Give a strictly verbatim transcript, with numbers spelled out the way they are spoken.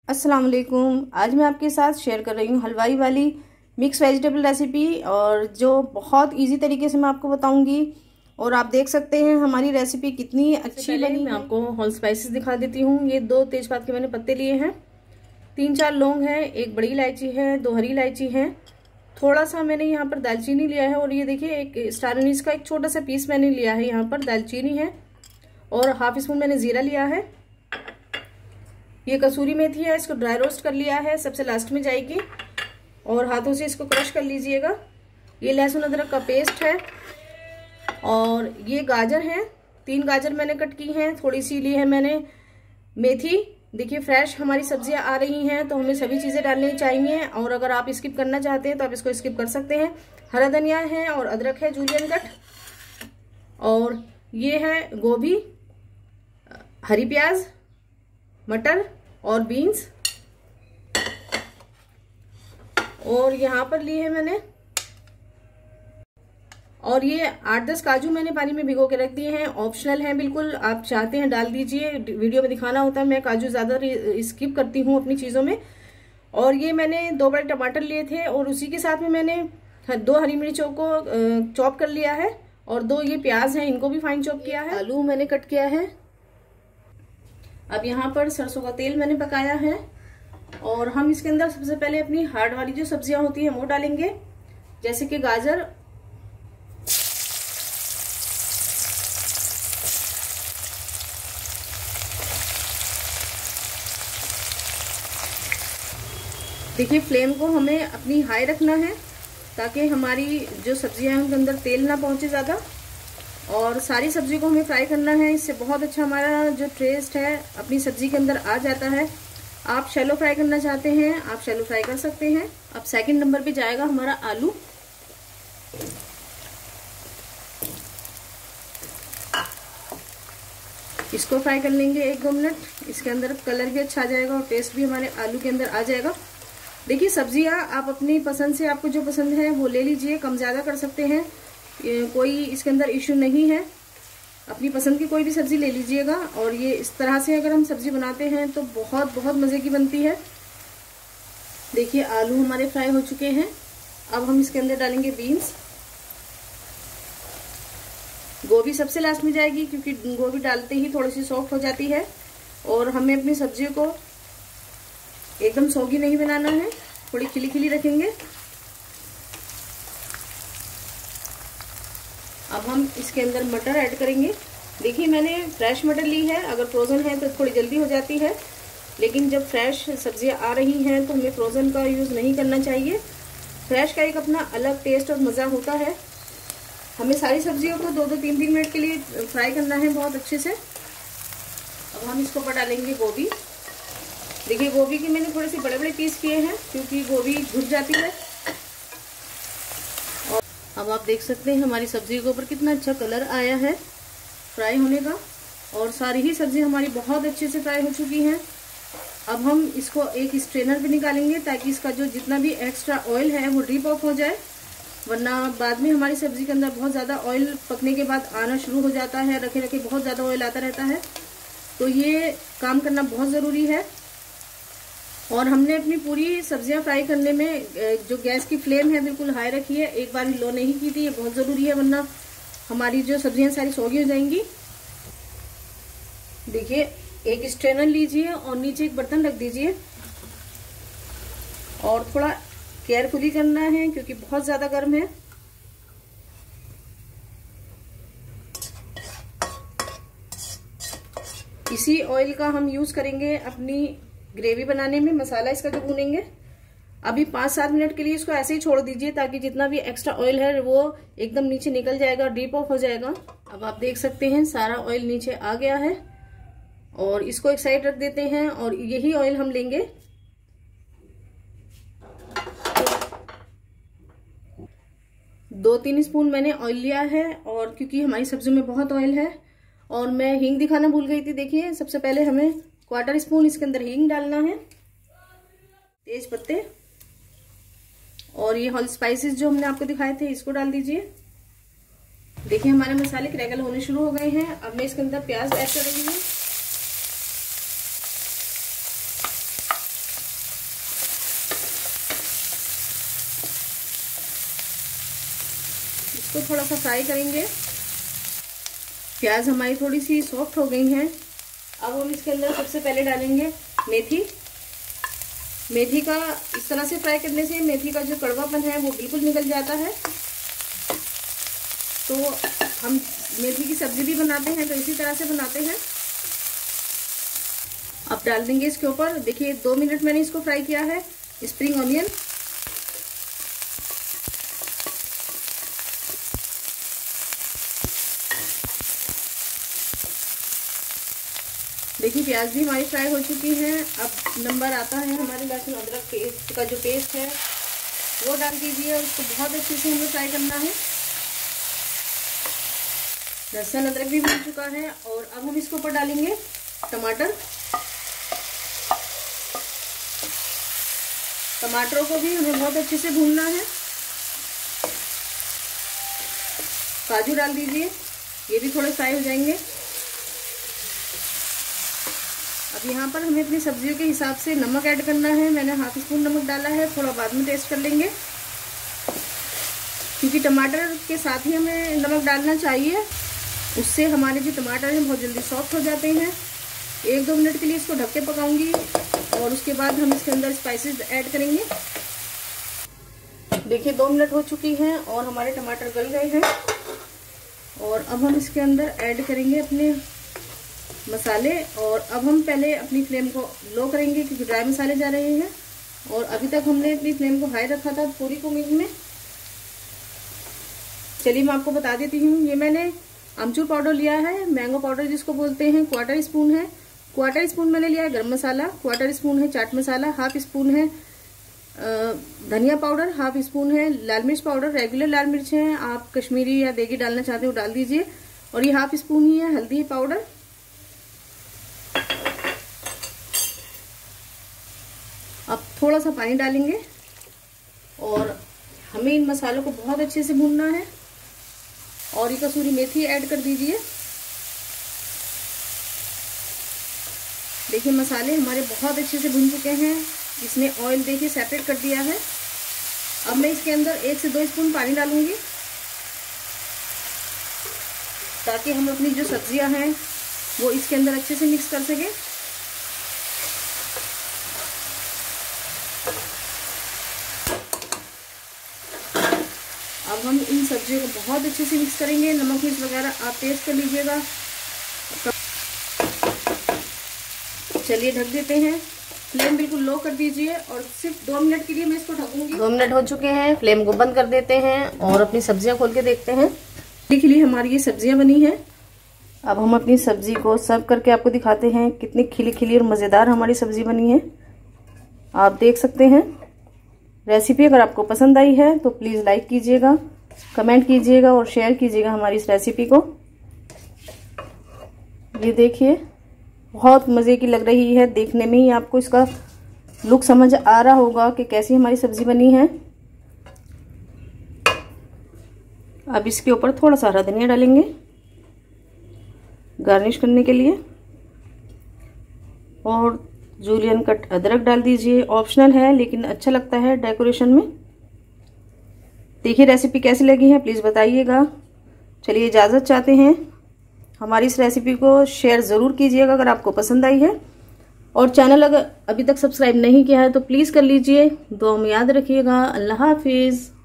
अस्सलाम वालेकुम। आज मैं आपके साथ शेयर कर रही हूँ हलवाई वाली मिक्स वेजिटेबल रेसिपी, और जो बहुत इजी तरीके से मैं आपको बताऊंगी। और आप देख सकते हैं हमारी रेसिपी कितनी अच्छी बनी। मैं आपको होल स्पाइसेस दिखा देती हूँ। ये दो तेजपात के मैंने पत्ते लिए हैं, तीन चार लौंग है, एक बड़ी इलायची है, दो हरी इलायची है, थोड़ा सा मैंने यहाँ पर दालचीनी लिया है, और ये देखिए एक स्टार एनीस का एक छोटा सा पीस मैंने लिया है। यहाँ पर दालचीनी है, और हाफ स्पून मैंने जीरा लिया है। ये कसूरी मेथी है, इसको ड्राई रोस्ट कर लिया है, सबसे लास्ट में जाएगी, और हाथों से इसको क्रश कर लीजिएगा। ये लहसुन अदरक का पेस्ट है, और ये गाजर है, तीन गाजर मैंने कट की हैं, थोड़ी सी ली है मैंने मेथी। देखिए फ्रेश हमारी सब्जियां आ रही हैं, तो हमें सभी चीजें डालनी चाहिए, और अगर आप स्किप करना चाहते हैं तो आप इसको स्किप कर सकते हैं। हरा धनिया है और अदरक है जूलियन कट, और ये है गोभी, हरी प्याज, मटर और बीन्स, और यहाँ पर लिए है मैंने, और ये आठ दस काजू मैंने पानी में भिगो के रख दिए हैं। ऑप्शनल हैं बिल्कुल, आप चाहते हैं डाल दीजिए, वीडियो में दिखाना होता है, मैं काजू ज्यादा स्किप करती हूँ अपनी चीजों में। और ये मैंने दो बड़े टमाटर लिए थे, और उसी के साथ में मैंने दो हरी मिर्चों को चॉप कर लिया है, और दो ये प्याज हैं, इनको भी फाइन चॉप किया है। आलू मैंने कट किया है। अब यहाँ पर सरसों का तेल मैंने पकाया है, और हम इसके अंदर सबसे पहले अपनी हार्ड वाली जो सब्जियां होती हैं वो डालेंगे, जैसे कि गाजर, देखिए फ्लेम को हमें अपनी हाई रखना है, ताकि हमारी जो सब्जियां हैं उनके अंदर तेल ना पहुंचे ज्यादा, और सारी सब्जी को हमें फ्राई करना है। इससे बहुत अच्छा हमारा जो टेस्ट है अपनी सब्जी के अंदर आ जाता है। आप शैलो फ्राई करना चाहते हैं, आप शैलो फ्राई कर सकते हैं। अब सेकंड नंबर पे जाएगा हमारा आलू। इसको फ्राई कर लेंगे एक दो मिनट, इसके अंदर कलर भी अच्छा आ जाएगा और टेस्ट भी हमारे आलू के अंदर आ जाएगा। देखिए सब्जियां आप अपनी पसंद से, आपको जो पसंद है वो ले लीजिए, कम ज्यादा कर सकते हैं, कोई इसके अंदर इश्यू नहीं है। अपनी पसंद की कोई भी सब्जी ले लीजिएगा, और ये इस तरह से अगर हम सब्जी बनाते हैं तो बहुत बहुत मजे की बनती है। देखिए आलू हमारे फ्राई हो चुके हैं। अब हम इसके अंदर डालेंगे बीन्स। गोभी सबसे लास्ट में जाएगी, क्योंकि गोभी डालते ही थोड़ी सी सॉफ्ट हो जाती है, और हमें अपनी सब्जी को एकदम सौगी नहीं बनाना है, थोड़ी खिली खिली रखेंगे। अब हम इसके अंदर मटर ऐड करेंगे। देखिए मैंने फ्रेश मटर ली है, अगर फ्रोजन है तो थोड़ी जल्दी हो जाती है, लेकिन जब फ्रेश सब्जियां आ रही हैं तो हमें फ्रोजन का यूज नहीं करना चाहिए। फ्रेश का एक अपना अलग टेस्ट और मजा होता है। हमें सारी सब्जियों को दो दो तीन तीन मिनट के लिए फ्राई करना है बहुत अच्छे से। अब हम इसको ऊपर डालेंगे गोभी। देखिए गोभी के मैंने थोड़े से बड़े बड़े पीस किए हैं, क्योंकि गोभी घुट जाती है। और अब आप देख सकते हैं हमारी सब्जी के ऊपर कितना अच्छा कलर आया है फ्राई होने का, और सारी ही सब्जी हमारी बहुत अच्छे से फ्राई हो चुकी हैं। अब हम इसको एक स्ट्रेनर पे निकालेंगे, ताकि इसका जो जितना भी एक्स्ट्रा ऑयल है वो ड्रिप ऑफ हो जाए, वरना बाद में हमारी सब्जी के अंदर बहुत ज़्यादा ऑयल पकने के बाद आना शुरू हो जाता है, रखे रखे बहुत ज़्यादा ऑयल आता रहता है। तो ये काम करना बहुत ज़रूरी है। और हमने अपनी पूरी सब्जियां फ्राई करने में जो गैस की फ्लेम है बिल्कुल हाई रखी है, एक बार लो नहीं की थी। ये बहुत जरूरी है, वरना हमारी जो सब्जियां सारी सौगी हो जाएंगी। देखिए एक स्ट्रेनर लीजिए और नीचे एक बर्तन रख दीजिए, और थोड़ा केयरफुली करना है क्योंकि बहुत ज्यादा गर्म है। इसी ऑयल का हम यूज करेंगे अपनी ग्रेवी बनाने में, मसाला इसका जो भूनेंगे। अभी पांच सात मिनट के लिए इसको ऐसे ही छोड़ दीजिए, ताकि जितना भी एक्स्ट्रा ऑयल है वो एकदम नीचे निकल जाएगा, डीप ऑफ हो जाएगा। अब आप देख सकते हैं सारा ऑयल नीचे आ गया है, और इसको एक साइड रख देते हैं, और यही ऑयल हम लेंगे। दो तीन स्पून मैंने ऑयल लिया है, और क्योंकि हमारी सब्जी में बहुत ऑयल है। और मैं हींग दिखाना भूल गई थी। देखिए सबसे पहले हमें क्वार्टर स्पून इसके अंदर हींग डालना है, तेज पत्ते, और ये होल स्पाइसेस जो हमने आपको दिखाए थे इसको डाल दीजिए। देखिए हमारे मसाले क्रैकल होने शुरू हो गए हैं। अब मैं इसके अंदर प्याज ऐड कर रही हूँ। इसको थोड़ा सा फ्राई करेंगे। प्याज हमारी थोड़ी सी सॉफ्ट हो गई हैं। अब हम इसके अंदर सबसे पहले डालेंगे मेथी। मेथी का इस तरह से फ्राई करने से मेथी का जो कड़वापन है वो बिल्कुल निकल जाता है। तो हम मेथी की सब्जी भी बनाते हैं तो इसी तरह से बनाते हैं। अब डाल देंगे इसके ऊपर, देखिए दो मिनट मैंने इसको फ्राई किया है, स्प्रिंग ऑनियन। देखिए प्याज भी हमारी फ्राई हो चुकी हैं। अब नंबर आता है हमारे लहसुन अदरक पेस्ट का जो पेस्ट है वो डाल दीजिए और उसको बहुत अच्छे से हमें फ्राई करना है। लहसुन अदरक भी भून चुका है और अब हम इसके ऊपर डालेंगे टमाटर। टमाटरों को भी हमें बहुत अच्छे से भूनना है। काजू डाल दीजिए, ये भी थोड़े फ्राई हो जाएंगे। अब यहाँ पर हमें अपनी सब्जियों के हिसाब से नमक ऐड करना है। मैंने हाफ स्पून नमक डाला है, थोड़ा बाद में टेस्ट कर लेंगे क्योंकि टमाटर के साथ ही हमें नमक डालना चाहिए, उससे हमारे जो टमाटर हैं बहुत जल्दी सॉफ्ट हो जाते हैं। एक दो मिनट के लिए इसको ढक के पकाऊंगी और उसके बाद हम इसके अंदर स्पाइसेस ऐड करेंगे। देखिए दो मिनट हो चुकी हैं और हमारे टमाटर गल गए हैं और अब हम इसके अंदर ऐड करेंगे अपने मसाले। और अब हम पहले अपनी फ्लेम को लो करेंगे क्योंकि ड्राई मसाले जा रहे हैं और अभी तक हमने अपनी फ्लेम को हाई रखा था पूरी कुकिंग में। चलिए मैं आपको बता देती हूँ, ये मैंने अमचूर पाउडर लिया है, मैंगो पाउडर जिसको बोलते हैं, क्वार्टर स्पून है। क्वार्टर स्पून मैंने लिया है गरम मसाला, क्वार्टर स्पून है चाट मसाला, हाफ स्पून है धनिया पाउडर, हाफ स्पून है लाल मिर्च पाउडर। रेगुलर लाल मिर्च है, आप कश्मीरी या देगी डालना चाहते हो डाल दीजिए। और ये हाफ स्पून ही है हल्दी पाउडर। अब थोड़ा सा पानी डालेंगे और हमें इन मसालों को बहुत अच्छे से भूनना है। और ये कसूरी मेथी ऐड कर दीजिए। देखिए मसाले हमारे बहुत अच्छे से भुन चुके हैं, इसने ऑयल देखिए सेपरेट कर दिया है। अब मैं इसके अंदर एक से दो स्पून पानी डालूंगी ताकि हम अपनी जो सब्जियां हैं वो इसके अंदर अच्छे से मिक्स कर सकें। अब हम इन सब्जियों को बहुत अच्छे से मिक्स करेंगे। नमक मिर्च वगैरह आप टेस्ट कर लीजिएगा। चलिए ढक देते हैं, फ्लेम बिल्कुल लो कर दीजिए और सिर्फ दो मिनट के लिए मैं इसको ढकूंगी। दो मिनट हो चुके हैं, फ्लेम को बंद कर देते हैं और अपनी सब्जियां खोल के देखते हैं। खिली हमारी ये सब्जियां बनी हैं। अब हम अपनी सब्जी को सर्व करके आपको दिखाते हैं कितनी खिली खिली और मज़ेदार हमारी सब्जी बनी है। आप देख सकते हैं। रेसिपी अगर आपको पसंद आई है तो प्लीज़ लाइक कीजिएगा, कमेंट कीजिएगा और शेयर कीजिएगा हमारी इस रेसिपी को। ये देखिए बहुत मज़े की लग रही है, देखने में ही आपको इसका लुक समझ आ रहा होगा कि कैसी हमारी सब्जी बनी है। अब इसके ऊपर थोड़ा सा हरा धनिया डालेंगे गार्निश करने के लिए और जूलियन कट अदरक डाल दीजिए। ऑप्शनल है लेकिन अच्छा लगता है डेकोरेशन में। देखिए रेसिपी कैसी लगी है प्लीज़ बताइएगा। चलिए इजाज़त चाहते हैं। हमारी इस रेसिपी को शेयर ज़रूर कीजिएगा अगर आपको पसंद आई है और चैनल अगर अभी तक सब्सक्राइब नहीं किया है तो प्लीज़ कर लीजिए। दुआ में याद रखिएगा। अल्लाह हाफिज़।